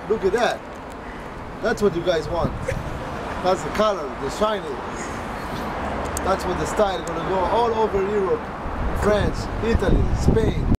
Look at that. That's what you guys want. That's the color, the shiny. That's what the style is gonna go all over Europe, France, Italy, Spain.